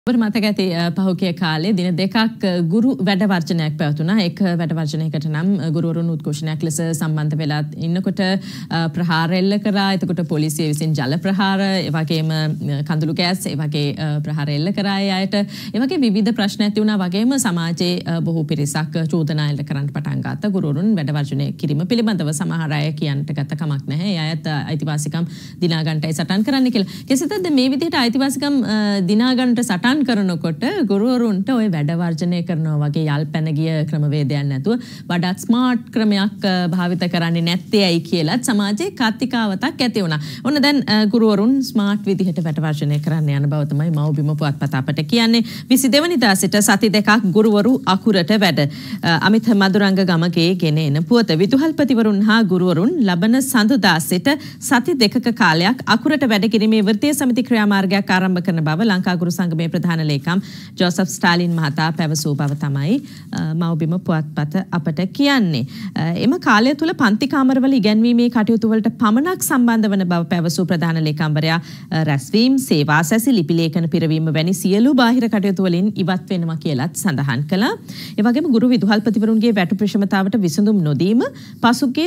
මතක ඇති පහුගිය කාලේ දින දෙකක් ගුරු වැඩ වර්ජනයක් පැවතුණා. එක් වැඩ වර්ජනයකට නම් ගුරුවරුන් උද්ඝෝෂණයක් ලෙස සම්බන්ධ වෙලා ඉන්නකොට ප්‍රහාර එල්ල කරා. එතකොට පොලිසිය විසින් ජල ප්‍රහාර, ඒ වගේම කඳුළු ගෑස්, ඒ වගේ ප්‍රහාර එල්ල කරා ඒ අයට. ඒ වගේ විවිධ ප්‍රශ්න ඇති වුණා. වගේම සමාජයේ බොහෝ පිරිසක් චෝදනා එල්ල කරන්න පටන් ගත්තා. ගුරුවරුන් වැඩ වර්ජනය කිරීම පිළිබඳව සමහර අය කියන්නට ගත කමක් නැහැ. ඒ අයත් අයිතිවාසිකම් දිනා ගන්නටයි සටන් කරන්න කියලා. කෙසේද මේ විදිහට අයිතිවාසිකම් දිනා ගන්නට සටන් කරනකොට ගුරුවරුන්ට ওই වැඩ වර්ජනය කරනවා වගේ යල්පැන ගිය ක්‍රමවේදයක් නැතුව වඩාත් ස්මාර්ට් ක්‍රමයක් භාවිත කරන්නේ නැත්තේ ඇයි කියලාත් සමාජයේ කතිකාවතක් ඇති වුණා. ඔන්න දැන් ගුරුවරුන් ස්මාර්ට් විදිහට වැඩ වර්ජනය කරන්න යන බව තමයි මව්බිම පුවත්පත අපට කියන්නේ. 22 වෙනිදා සිට සති දෙකක් ගුරුවරු අකුරට වැඩ. අමිත මදුරංග ගමගේ ගෙන එන පුවත. විදුහල්පතිවරුන් හා ගුරුවරුන් ලබන සඳුදා සිට සති දෙකක කාලයක් අකුරට වැඩ කිරීමේ වෘත්තීය සමිති ක්‍රියාමාර්ගයක් ආරම්භ කරන බව ලංකා ගුරු සංගමේ ප්‍රධාන ලේකම් ජෝසප් ස්ටාලින් මහතා පැවසූ බව තමයි මව්බිම පුවත්පත අපට කියන්නේ. එම කාලය තුල පන්ති කාමරවල ඉගැන්වීමේ කටයුතු වලට පමණක් සම්බන්ධ වන බව පැවසූ ප්‍රධාන ලේකම්වරයා රැස්වීම්, සේවා සැසි, ලිපි ලේඛන පිරවීම වැනි සියලු බාහිර කටයුතු වලින් ඉවත් වෙනවා කියලාත් සඳහන් කළා. ඒ වගේම ගුරු විදුහල්පතිවරුන්ගේ වැටු ප්‍රශමතාවට විසඳුම් නොදීම, පසුගිය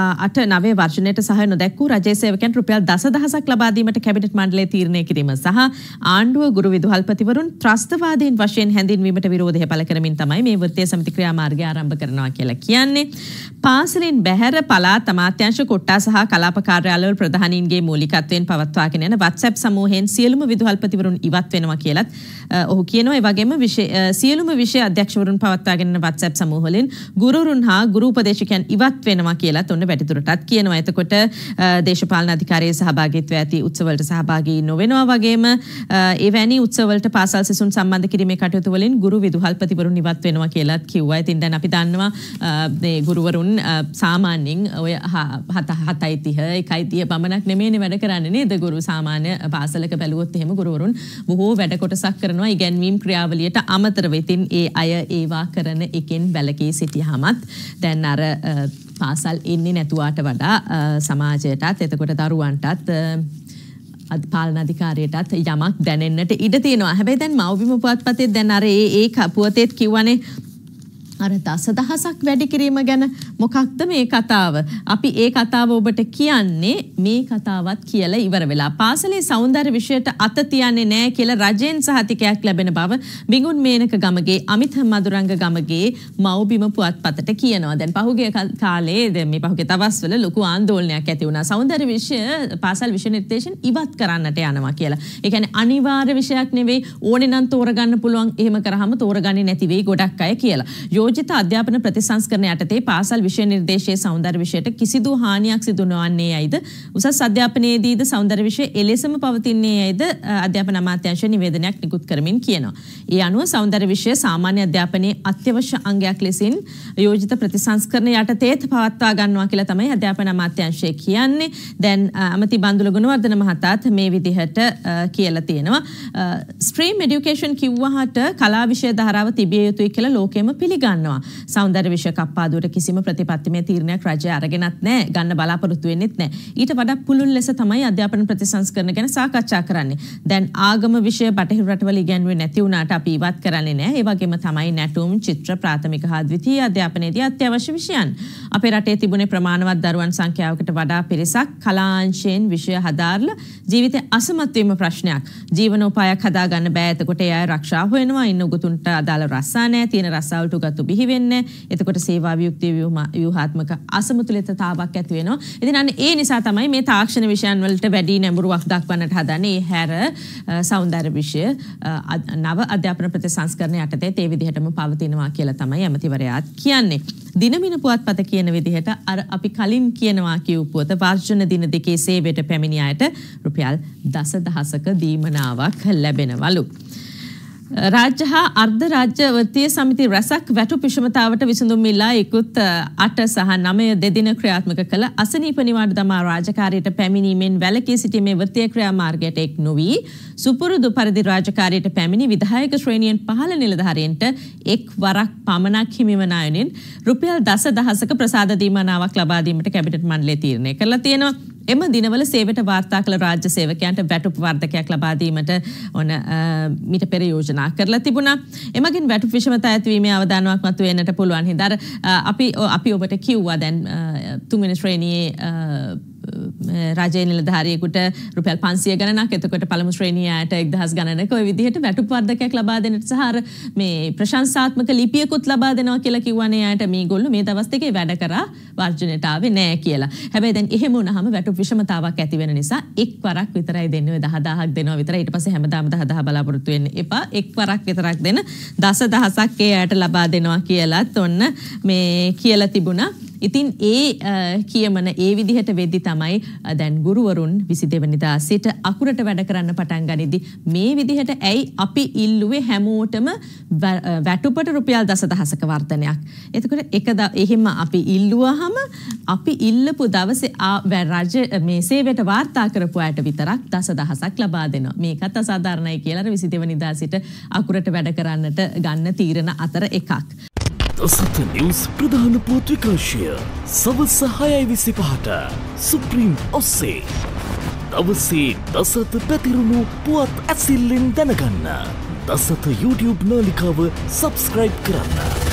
8-9 වර්ෂණයට සහාය නොදැක්වූ රජයේ සේවකයන් රුපියල් දසදහසක් ලබා දීමට කැබිනට් මණ්ඩලය තීරණය කිරීම සහ ආණ්ඩුව ගුරු විදුහල්පතිවරුන් ත්‍රස්තවාදීන් වශයෙන් හැඳින්වීමට විරෝධය පළ කරමින් තමයි මේ වෘත්තීය සමිති ක්‍රියාමාර්ගය ආරම්භ කරනවා කියලා කියන්නේ. පාසලෙන් බැහැර පළාත් අමාත්‍යාංශ කොට්ටා සහ කලාප කාර්යාලවල ප්‍රධානීන්ගේ මූලිකත්වයෙන් පවත්වාගෙන යන WhatsApp සමූහයෙන් සියලුම විදුහල්පතිවරුන් ඉවත් වෙනවා කියලත් ඔහු කියනවා. ඒ වගේම සියලුම විෂය අධ්‍යක්ෂවරුන් පවත්වාගෙන යන WhatsApp සමූහවලින් ගුරුවරුන් හා ගුරු උපදේශකයන් ඉවත් වෙනවා කියලත් ඔන්න වැඩිදුරටත් කියනවා. එතකොට දේශපාලන අධිකාරියේ සහභාගීත්වය ඇති උත්සවවලට සහභාගී නොවෙනවා. වගේම එවැනි උත්සවවලට පාසල් සිසුන් සම්බන්ධ කිරීමේ කටයුතු වලින් ගුරු විදුහල්පතිවරුන් ඉවත් වෙනවා කියලාත් කිව්වා. ඉතින් දැන් අපි දන්නවා මේ ගුරුවරුන් සාමාන්‍යයෙන් ඔය 7:30 1:30 පමණක් නෙමෙයිනේ වැඩ කරන්නේ නේද? ගුරු සාමාන්‍ය පාසලක බැලුවොත් එහෙම ගුරුවරුන් බොහෝ වැඩ කොටසක් කරනවා ඉගැන්වීම් ක්‍රියාවලියට අමතරව. ඉතින් ඒ අය ඒවා කරන එකෙන් බැලකී සිටියාමත් දැන් අර පාසල් ඉන්නේ නැතුවාට වඩා සමාජයටත් එතකොට දරුවන්ටත් පාලන අධිකාරියටත් යමක් දැනෙන්නට ඉඩ තියෙනවා. හැබැයි දැන් මව්බිම පුවත්පතේ දැන් අර ඒ පුවතේත් කිව්වනේ අර දසදහසක් වැඩි කිරීම ගැන. මොකක්ද මේ කතාව? අපි ඒ කතාව ඔබට කියන්නේ මේ කතාවත් කියලා ඉවර වෙලා. පාසලේ සෞන්දර්ය විෂයට අත තියන්නේ නැහැ කියලා රජෙන් සහතිකයක් ලැබෙන බව බිඟුන් මේනක ගමගේ අමිත මදුරංග ගමගේ මව්බිම පුවත්පතට කියනවා. දැන් පහුගිය කාලේ දැන් මේ පහුගිය දවස්වල ලොකු ආందోලනයක් ඇති වුණා. සෞන්දර්ය විෂය පාසල් විෂය නිර්දේශන ඉවත් කරන්නට යනවා කියලා. ඒ කියන්නේ අනිවාර්ය විෂයක් නෙවෙයි, ඕනේ නම් තෝරගන්න පුළුවන්. එහෙම කරාම තෝරගන්නේ නැති වෙයි ගොඩක් අය කියලා. යෝජිත අධ්‍යාපන ප්‍රතිසංස්කරණ යටතේ පාසල් විෂය නිර්දේශයේ සෞන්දර්ය විෂයට කිසිදු හානියක් සිදු නොවන්නේ යයිද, උසස් අධ්‍යාපනයේදීද සෞන්දර්ය විෂය එලෙසම පවතින්නේ යයිද අධ්‍යාපන අමාත්‍යාංශ නිවේදනයක් නිකුත් කරමින් කියනවා. ඒ අනුව සෞන්දර්ය විෂය සාමාන්‍ය අධ්‍යාපනයේ අත්‍යවශ්‍ය අංගයක් ලෙසින් යෝජිත ප්‍රතිසංස්කරණ යටතේත් පවත්වා ගන්නවා කියලා තමයි අධ්‍යාපන අමාත්‍යාංශය කියන්නේ. දැන් අමති බන්දුල ගුණවර්ධන මහතාත් මේ විදිහට කියලා තියෙනවා. ස්ට්‍රීම් එඩියුකේෂන් කිව්වහට කලා විෂය ධාරාව තිබිය යුතුයි කියලා ලෝකෙම පිළිගන්නවා. සෞන්දර්ය විෂය කප්පාදුවට කිසිම ප්‍රතිපත්තිමය තීරණයක් රජය අරගෙනත් නැහැ, ගන්න බලාපොරොත්තු වෙන්නෙත් නැහැ. ඊට වඩා පුළුල් ලෙස තමයි අධ්‍යාපන ප්‍රතිසංස්කරණ ගැන සාකච්ඡා කරන්නේ. දැන් ආගම විෂය බටහිර රටවල ඉගෙනුවේ නැති වුණාට අපි ඉවත් කරන්නේ නැහැ. ඒ වගේම තමයි නැටුම්, චිත්‍ර, ප්‍රාථමික හා ද්විතීයික අධ්‍යාපනයේදී අත්‍යවශ්‍ය විෂයන්. අපේ රටේ තිබුණේ ප්‍රමාණවත් දරුවන් සංඛ්‍යාවකට වඩා පිරිසක් කලාංශයෙන් විෂය හදාarලා ජීවිතේ අසමත් වීම ප්‍රශ්නයක්. ජීවනෝපායක් හදාගන්න බෑ. එතකොට ඒ අය ආරක්ෂා හොයනවා. ඉන්න උගතුන්ට අදාළ රස්සා නැහැ. තියෙන රස්සාවලට උගතු බිහි වෙන්නේ. එතකොට සේවා වියුක්තිය ව්‍යුහාත්මක අසමතුලිතතාවක් ඇති වෙනවා. ඉතින් අන්න ඒ නිසා තමයි මේ තාක්ෂණ විෂයන් වලට වැඩි නැඹුරුවක් දක්වන්නට හදන්නේ. ඒ හැර සෞන්දර්ය විෂය නව අධ්‍යාපන ප්‍රතිසංස්කරණ යටතේ ඒ විදිහටම පවතිනවා කියලා තමයි ඇමතිවරයාත් කියන්නේ. දිනමින පුවත්පත කියන විදිහට අර අපි කලින් කියනවා කියූ පුවත වර්ෂණ දින දෙකේ සේවයට පැමිණි අයට රුපියල් දසදහසක දීමනාවක් ලැබෙනවලු. රාජ්‍ය හා අර්ධ රාජ්‍ය වෘත්තීය සමිති රැසක් වැටු පිෂමතාවට විසඳුම් ඉල්ලා ඉක්ුත් 8 සහ 9 දෙදින ක්‍රියාත්මක කළ අසනීප නිවාඩු දමා රාජකාරියට පැමිණීමෙන් වැළකී සිටීමේ වෘත්තීය ක්‍රියාමාර්ගයට එක් නොවී සුපුරුදු පරිදි රාජකාරියට පැමිණි විධායක ශ්‍රේණියෙන් පහළ නිලධාරීන්ට එක් වරක් පමණක් හිමිවන අයුරින් රුපියල් දසදහසක ප්‍රසාද දීමනාවක් ලබා දීමට කැබිනට් මණ්ඩලය තීරණය කළා තියෙනවා. එම දිනවල සේවයට වාර්තා කළ රාජ්‍ය සේවකයන්ට වැටුප් වර්ධකයක් ලබා දීමට ඕන මීට පෙර යෝජනා කරලා තිබුණා. එමගින් වැටුප් විෂමතා ඇතිවීමේ අවදානමක් මතුවෙන්නට පුළුවන්. හින්දා අපි ඔබට කිව්වා දැන් තුන්වෙනි ශ්‍රේණියේ රාජ්‍ය නිලධාරියෙකුට රුපියල් 500 ගණනක් එතකොට පළමු ශ්‍රේණියට 1000 ගණනක ඔය විදිහට වැටුප් වර්ධකයක් ලබා දෙන්නට සහ මේ ප්‍රශංසාත්මක ලිපියකුත් ලබා දෙනවා කියලා කිව්වනේ අයට මේගොල්ලෝ මේ දවස් දෙකේ වැඩ කරා වර්ජනයට ආවේ නෑ කියලා. හැබැයි දැන් එහෙම වුණාම වැටුප් විෂමතාවක් ඇති වෙන නිසා එක්වරක් විතරයි දෙන්නේ. ඔය 10000ක් දෙනවා විතරයි. ඊට පස්සේ හැමදාම 10000 බලාපොරොත්තු වෙන්න එපා. එක්වරක් විතරක් දෙන දසදහසක් ඒ අයට ලබා දෙනවා කියලාත් ඔන්න මේ කියලා තිබුණා. ඉතින් කියමන ඒ විදිහට වෙද්දි තමයි දැන් ගුරුවරුන් 22 වෙනිදා සිට අකුරට වැඩ කරන්න පටන් ගනිද්දි මේ විදිහට ඇයි අපි ඉල්ලුවේ හැමෝටම වැටුපට රුපියල් 10000ක වර්ධනයක්. එතකොට එහෙම අපි ඉල්ලුවාම අපි ඉල්ලපු දවසේ රජ මේ සේවයට වාර්තා කරපු අයට විතරක් 10000ක් ලබා දෙනවා. මේකත් අසාධාරණයි කියලා 22 වෙනිදා සිට අකුරට වැඩ කරන්නට ගන්න තීරණ අතර එකක්. දසත නිවුස් ප්‍රධාන පුවත් විකාශය සවස් 6:25ට සුප්‍රීම් ඔස්සේ දවසේ දසත පැතිරුණු පුවත් ඇසිල්ලෙන් දැනගන්න දසත YouTube නාලිකාව සබ්ස්ක්‍රයිබ් කරන්න.